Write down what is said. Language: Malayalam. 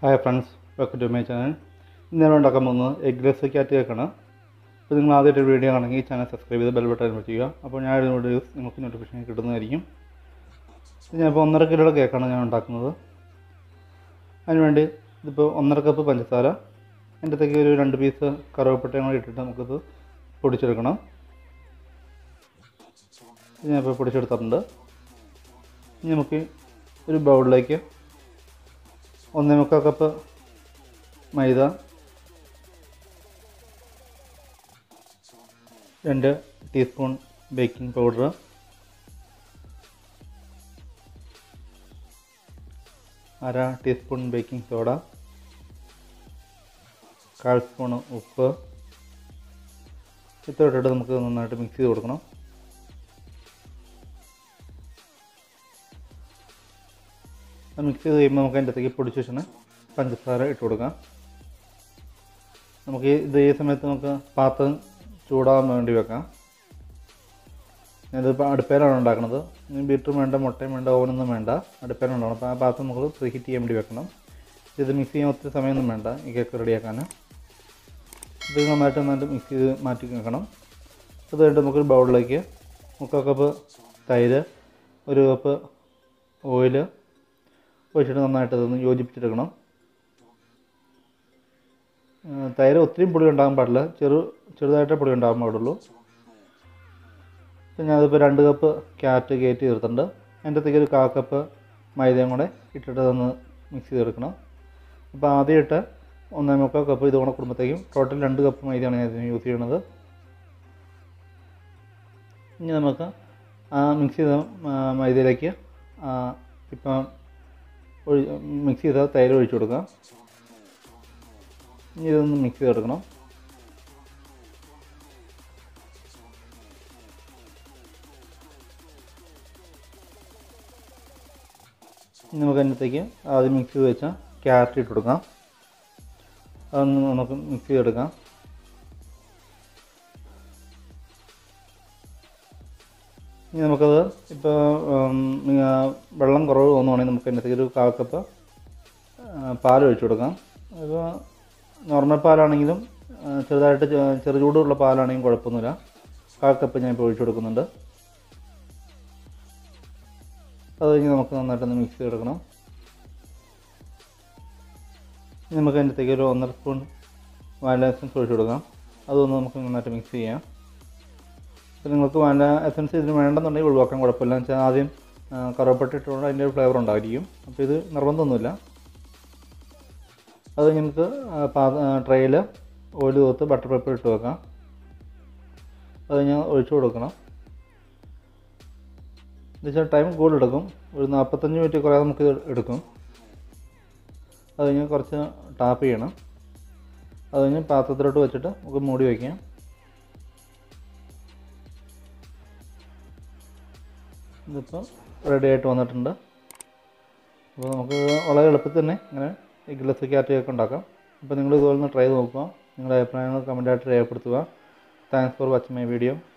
Hi friends, welcome to my channel. ഇന്ന് ഞാൻ ഉണ്ടാക്കാൻ പോകുന്നത് എഗ്ലെസ് ക്യാറ്റ് കേക്കാണ്. അപ്പോൾ നിങ്ങൾ ആദ്യമായിട്ട് വീഡിയോ ആണെങ്കിൽ ഈ ചാനൽ സബ്സ്ക്രൈബ് ചെയ്ത് ബെൽ ബട്ടൺ പ്രസ് ചെയ്യുക. അപ്പോൾ ഞാൻ ഇടുന്ന വീഡിയോസ് നിങ്ങൾക്ക് നോട്ടിഫിക്കേഷൻ കിട്ടുന്നതായിരിക്കും. ഞാനിപ്പോൾ 1.5 കിലോയുടെ കേക്കാണ് ഞാൻ ഉണ്ടാക്കുന്നത്. അതിനുവേണ്ടി ഇതിപ്പോൾ 1.5 കപ്പ് പഞ്ചസാര, അതിൻ്റെ അകത്തേക്ക് ഒരു 2 പീസ് കറുവപ്പട്ടയും കൂടി ഇട്ടിട്ട് നമുക്കിത് പൊടിച്ചെടുക്കണം. ഞാനിപ്പോൾ പൊടിച്ചെടുത്തിട്ടുണ്ട്. ഇനി നമുക്ക് ഒരു ബൗളിലേക്ക് 1.25 cup maida, 2 teaspoon baking powder, 1/2 teaspoon baking soda, 1/4 spoon ഉപ്പ് ഇത്രയിട്ടിട്ട് നമുക്ക് നന്നായിട്ട് മിക്സ് ചെയ്ത് കൊടുക്കണം. മിക്സ് ചെയ്ത് കഴിയുമ്പോൾ നമുക്ക് അതിൻ്റെ അകത്തേക്ക് പൊടിച്ച് വെച്ചാൽ പഞ്ചസാര ഇട്ട് കൊടുക്കാം. നമുക്ക് ഈ സമയത്ത് നമുക്ക് പാത്രം ചൂടാകാൻ വേണ്ടി വെക്കാം. ഞാനിതിപ്പോൾ അടുപ്പേലാണ് ഉണ്ടാക്കുന്നത്. ബീറ്ററും വേണ്ട, മുട്ടയും വേണ്ട, ഓവനൊന്നും വേണ്ട, അടുപ്പേലാണ് ഉണ്ടാക്കണം. അപ്പോൾ ആ പാത്രം നമുക്ക് പ്രീ ഹീറ്റ് ചെയ്യാൻ വേണ്ടി വെക്കണം. ഇത് മിക്സ് ചെയ്യാൻ ഒത്തിരി സമയമൊന്നും വേണ്ട ഈ കേക്ക് റെഡിയാക്കാൻ. ഇത് നന്നായിട്ട് മിക്സ് ചെയ്ത് മാറ്റി വെക്കണം. അത് കഴിഞ്ഞിട്ട് നമുക്കൊരു ബൗളിലേക്ക് 3/4 കപ്പ് തൈര്, 1 കപ്പ് ഓയിൽ ഒഴിച്ചിട്ട് നന്നായിട്ട് അതൊന്ന് യോജിപ്പിച്ചെടുക്കണം. തൈര് ഒത്തിരി പൊടി ഉണ്ടാകാൻ പാടില്ല, ചെറുതായിട്ടേ പൊടി ഉണ്ടാകാൻ പാടുള്ളൂ. പിന്നെ ഞാനതിപ്പോൾ 2 കപ്പ് ക്യാരറ്റ് ഗ്രേറ്റ് ചേർത്തിട്ടുണ്ട്. അതിൻ്റെ അകത്തേക്ക് ഒരു 1/4 കപ്പ് മൈദയും കൂടെ ഇട്ടിട്ട് അതൊന്ന് മിക്സ് ചെയ്തെടുക്കണം. അപ്പോൾ ആദ്യമായിട്ട് 1.25 കപ്പ് ഇത് കൂടെ കുടുംബത്തേക്കും ടോട്ടൽ 2 കപ്പ് മൈദയാണ് ഞാൻ ഇതിന് യൂസ് ചെയ്യണത്. ഇനി നമുക്ക് ആ മിക്സ് ചെയ്ത മൈദയിലേക്ക് ഇപ്പം മിക്സ് ചെയ്ത തൈര് ഒഴിച്ചു കൊടുക്കാം. ഇനി ഇതൊന്ന് മിക്സ് ചെയ്തെടുക്കണം. ഇനി നമുക്ക് അതിനകത്തേക്ക് ആദ്യം മിക്സ് ചെയ്ത് വെച്ചാൽ ക്യാരറ്റ് ഇട്ട് കൊടുക്കാം. അതൊന്ന് നമുക്ക് മിക്സ് ചെയ്തെടുക്കാം. ഇനി നമുക്കത് ഇപ്പോൾ വെള്ളം കുറവ് തോന്നുവാണെങ്കിൽ നമുക്ക് അതിനകത്തേക്ക് ഒരു 1/4 കപ്പ് പാൽ ഒഴിച്ചു കൊടുക്കാം. ഇപ്പോൾ നോർമൽ പാലാണെങ്കിലും ചെറുതായിട്ട് ചെറു ചൂടുള്ള പാലാണെങ്കിലും കുഴപ്പമൊന്നുമില്ല. 1/4 കപ്പ് ഞാനിപ്പോൾ ഒഴിച്ചു കൊടുക്കുന്നുണ്ട്. അത് കഴിഞ്ഞ് നമുക്ക് നന്നായിട്ടൊന്ന് മിക്സ് ചെയ്തെടുക്കണം. ഇനി നമുക്ക് അതിനകത്തേക്ക് ഒരു 1.5 സ്പൂൺ വാനില എസൻസ് ഒഴിച്ചു കൊടുക്കാം. അതൊന്ന് നമുക്ക് നന്നായിട്ട് മിക്സ് ചെയ്യാം. അപ്പോൾ നിങ്ങൾക്ക് വാനില എസൻസ് ഇതിന് വേണ്ടെന്നുണ്ടെങ്കിൽ ഒഴിവാക്കാൻ കുഴപ്പമില്ല. എന്ന് വെച്ചാൽ ആദ്യം കറുവപ്പട്ട ഇട്ടുകൊണ്ട് അതിൻ്റെ ഒരു ഫ്ലേവർ ഉണ്ടായിരിക്കും. അപ്പോൾ ഇത് നിർബന്ധമൊന്നുമില്ല. അത് നമുക്ക് ട്രേയിൽ ഓയിൽ തൂത്ത് ബട്ടർ പേപ്പർ ഇട്ട് വെക്കാം. അത് ഞാൻ ഒഴിച്ചു കൊടുക്കണം. എന്ന് വെച്ചാൽ ടൈം കൂടുതൽ എടുക്കും, ഒരു 45 മിനിറ്റ് കുറേ നമുക്ക് എടുക്കും. അത് കഴിഞ്ഞ് കുറച്ച് ടാപ്പ് ചെയ്യണം. അത് കഴിഞ്ഞ് പാത്രത്തിലോട്ട് വെച്ചിട്ട് നമുക്ക് മൂടി വയ്ക്കാം. ഇതിപ്പോൾ റെഡി ആയിട്ട് വന്നിട്ടുണ്ട്. അപ്പോൾ നമുക്ക് വളരെ എളുപ്പത്തിൽ തന്നെ ഇങ്ങനെ എഗ്ലെസ് ക്യാറ്റ് കേക്ക് ഉണ്ടാക്കാം. അപ്പോൾ നിങ്ങൾ ഇതുപോലെ ഒന്ന് ട്രൈ ചെയ്ത് നോക്കുക. നിങ്ങളുടെ അഭിപ്രായങ്ങൾ കമൻറ്റായിട്ട് രേഖപ്പെടുത്തുക. Thanks for watching my video.